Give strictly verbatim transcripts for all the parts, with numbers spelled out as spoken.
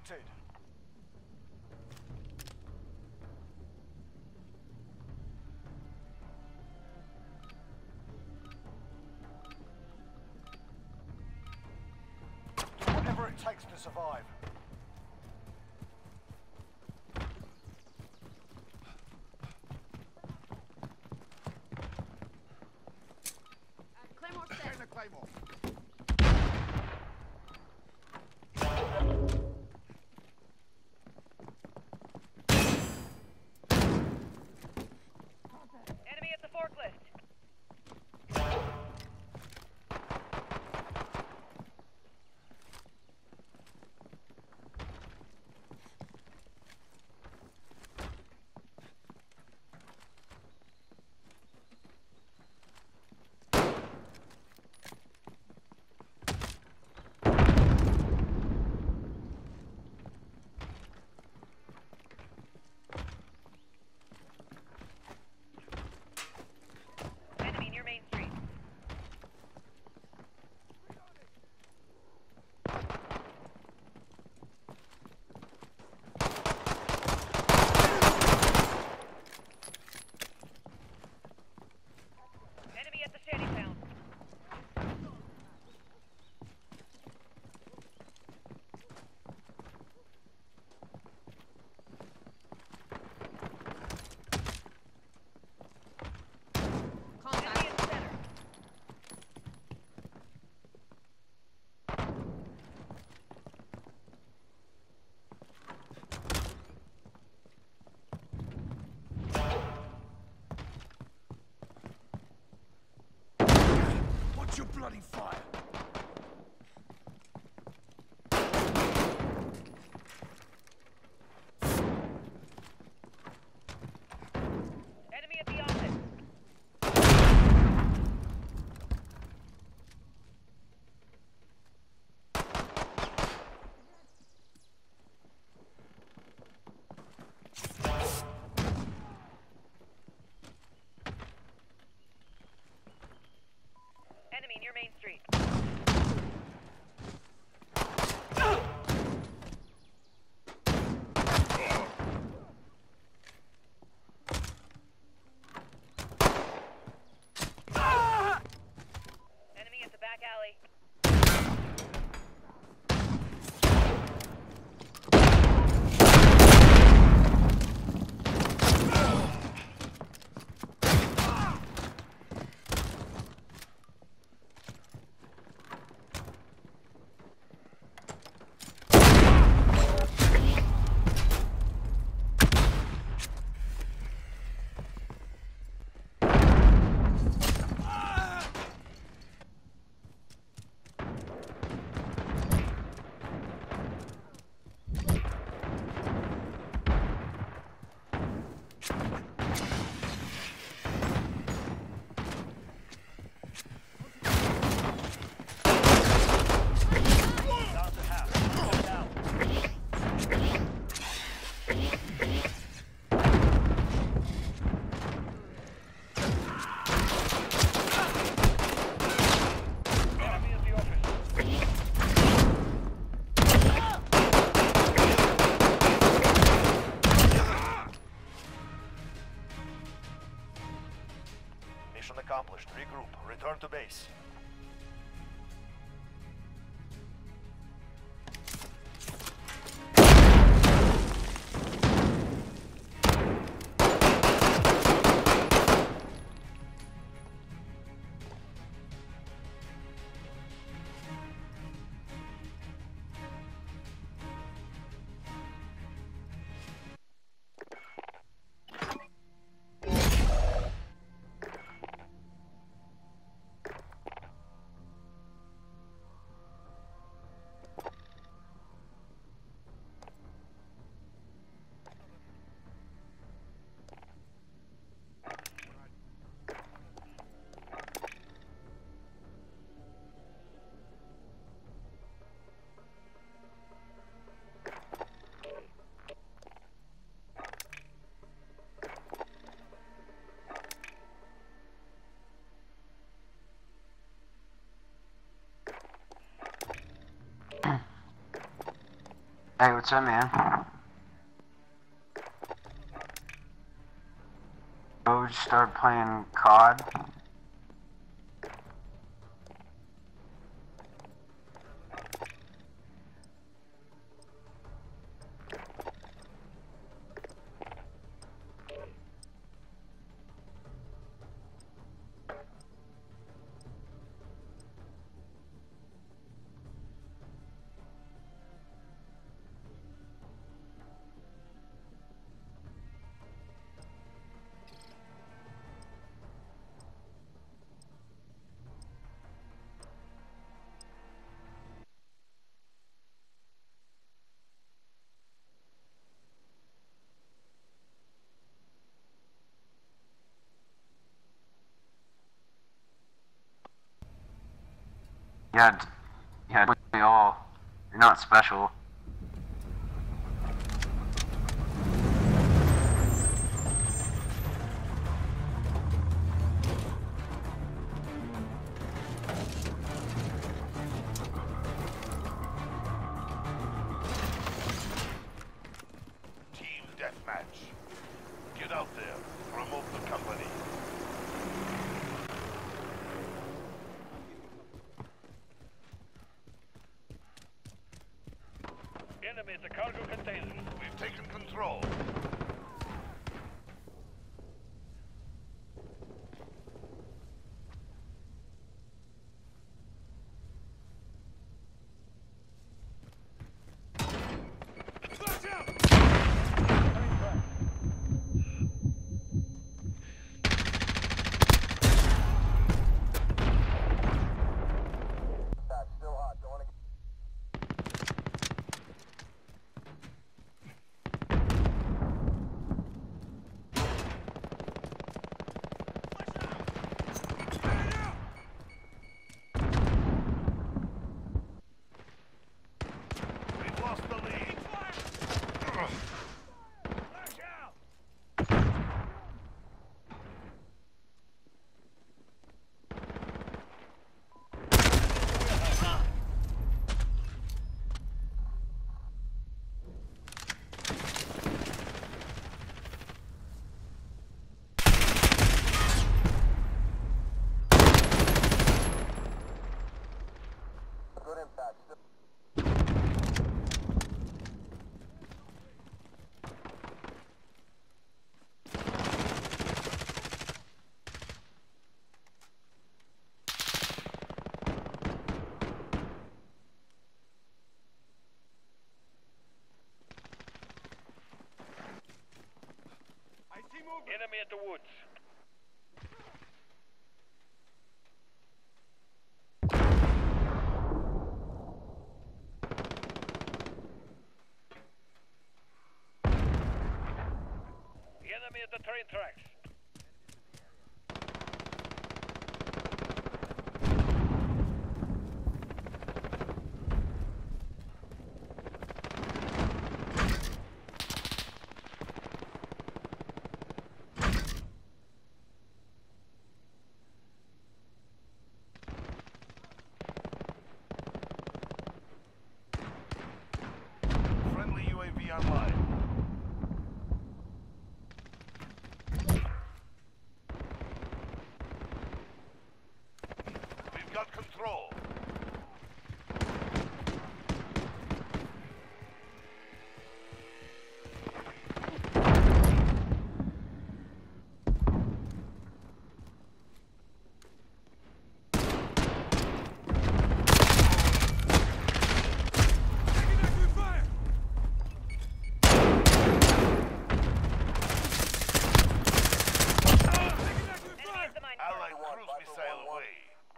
detected. Do whatever it takes to survive. Claymore set. Getting a claymore. Enemy at the forklift. Enemy near Main Street. Enemy at the Shantytown. Enemy Contact. at the center. What's your bloody fire? Enemy at the office. Enemy near Main Street. Enemy at the back alley. Down to half. Get down. Enemy at the office. Mission accomplished. Regroup. Return to base. Hey, what's up, man? Oh, just started playing C O D. Yeah, d- yeah, we all. You're not special. Team deathmatch. Get out there. Promote the company. Enemy at the cargo container. We've taken control. We've lost the lead. Good impact. Enemy at the woods. Enemy at the train tracks. Friendly U A V online. We've got control. Allied cruise missile away.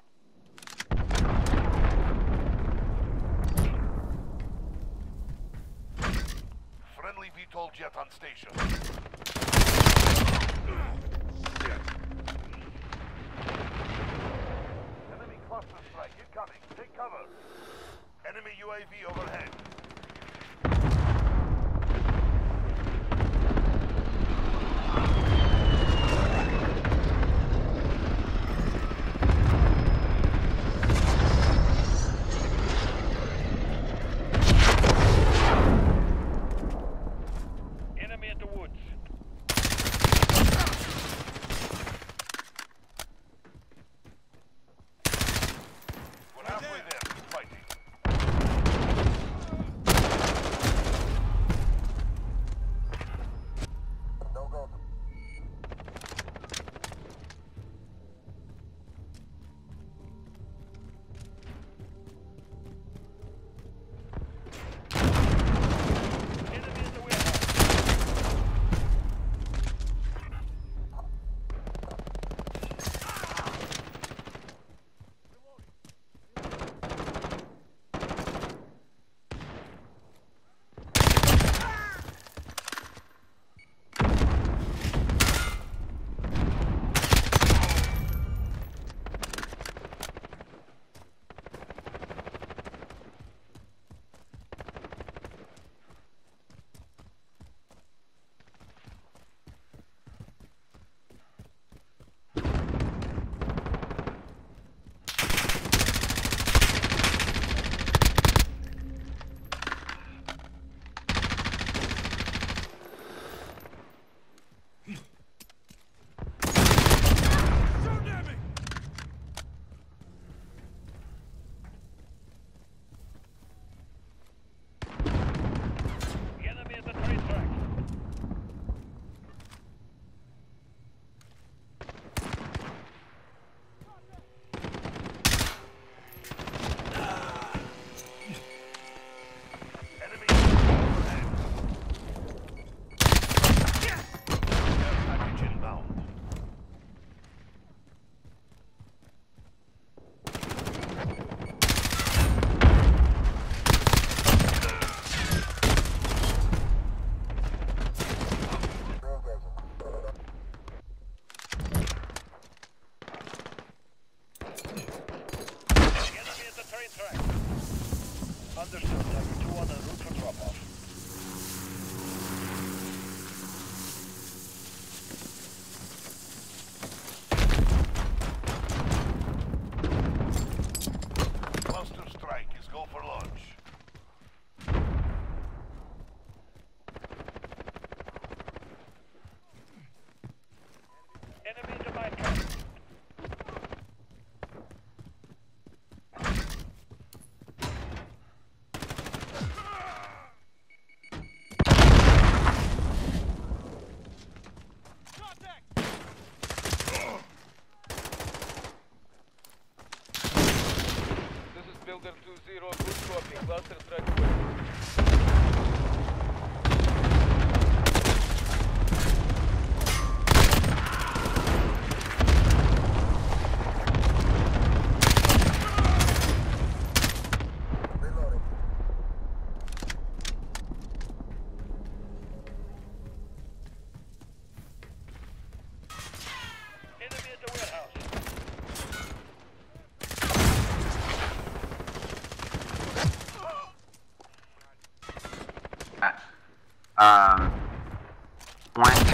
Friendly V TOL jet on station. Enemy cluster strike incoming. Take cover. Enemy U A V overhead.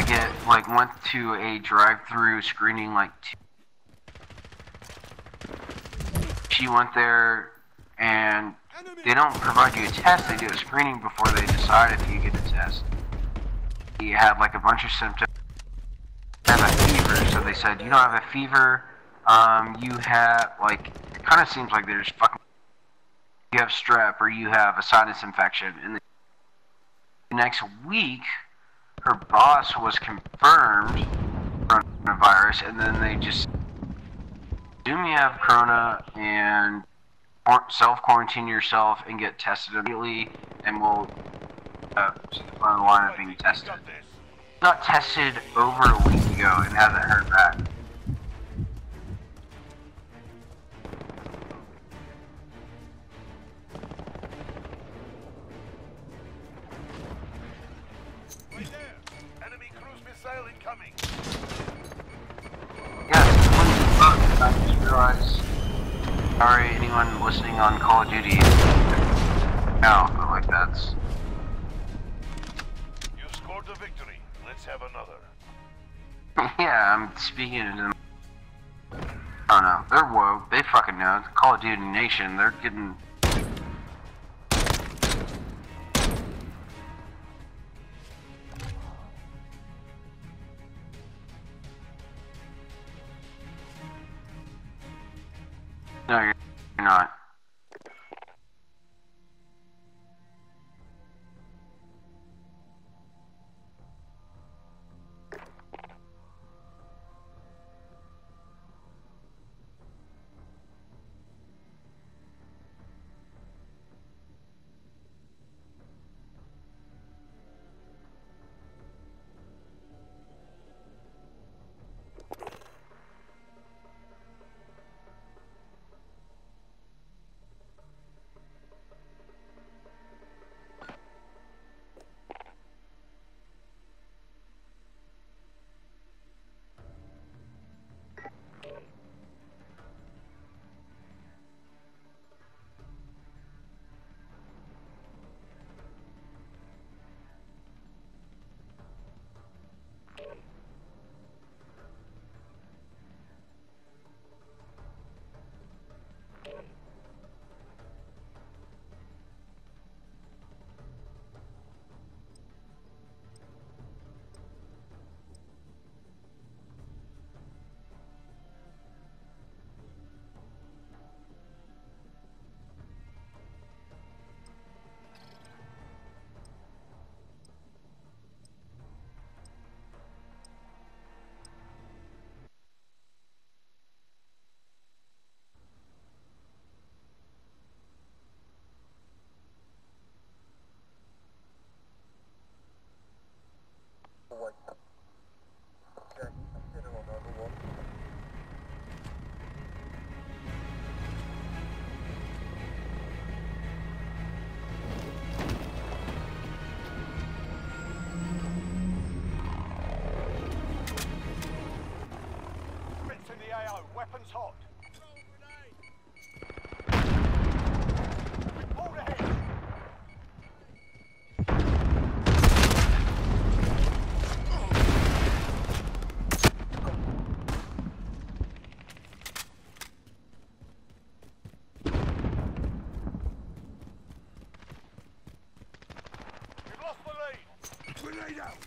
get like went to a drive-through screening like two. She went there and they don't provide you a test, they do a screening before they decide if you get a test. He had like a bunch of symptoms. Have a fever, so they said, you don't have a fever, um, you have, like, it kind of seems like there's fucking, you have strep or you have a sinus infection. And the next week, her boss was confirmed coronavirus, and then they just assume you have corona and self-quarantine yourself and get tested immediately, and we'll uh, on the line of being tested. Got tested over a week ago and hasn't heard back. Right there. Enemy cruise missile incoming. Yeah, I just realized. Sorry, anyone listening on Call of Duty. No, but like that's. You scored the victory. Let's have another. Yeah, I'm speaking to them. I don't know. They're woke. They fucking know. It's Call of Duty Nation. They're getting. No, you're not. Bits in the A O. Weapons hot. Hold ahead. We've lost the lead. Grenade out.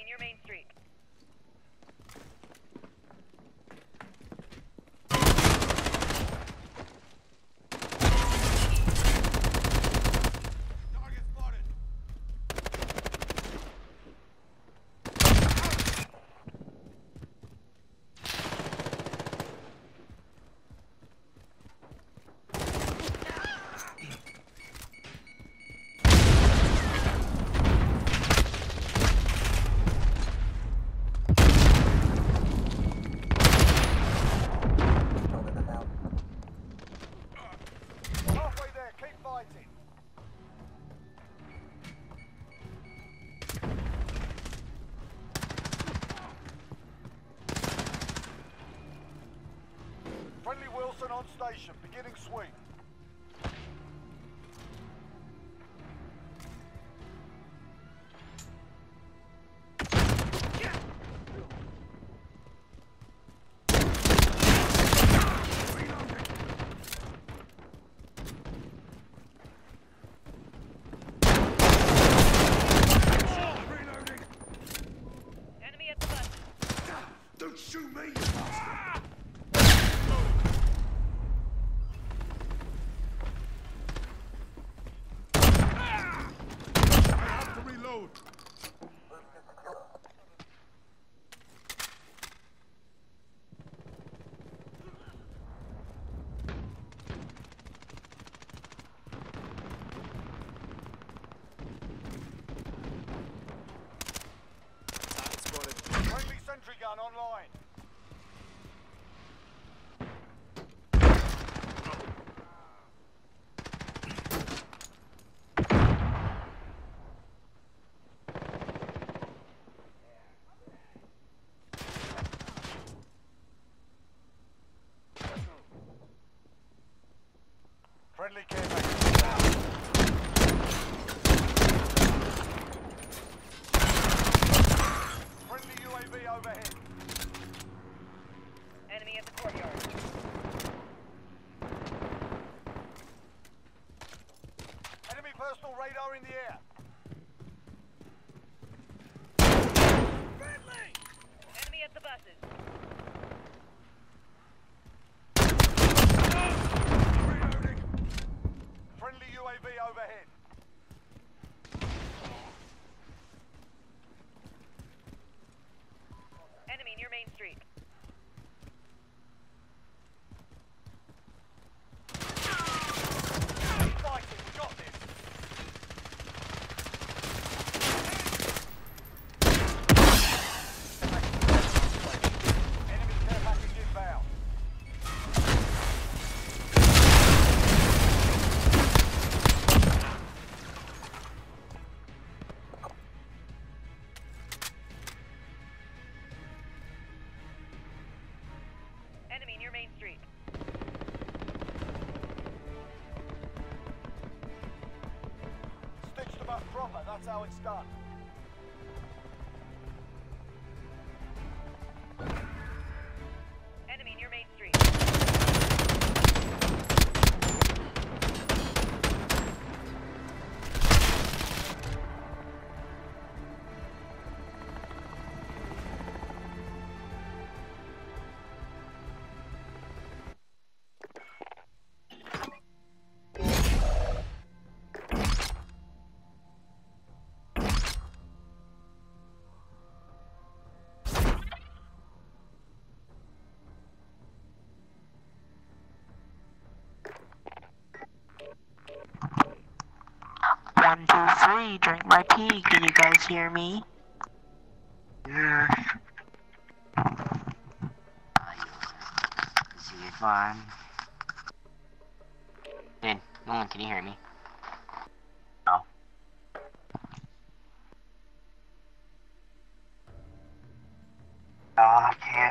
your main street. Target spotted. Halfway there, keep fighting. Friendly Wilson on station, beginning sweep. Enemy at the bus. Don't shoot me, you bastard! I have to reload. Friendly sentry gun online. Friendly care package. Friendly U A V overhead. Enemy at the courtyard. Enemy personal radar in the air. Enemy at the buses. Friendly U A V overhead. Enemy near main street. Keep fighting, we got this. Enemy care package inbound. Enemy near main street. Stitch them up proper, that's how it's done. Enemy near main street. One, two, three, drink my pee. Can you guys hear me? Yeah. See you fine. Dude, Nolan, can you hear me? No. Ah, oh, damn.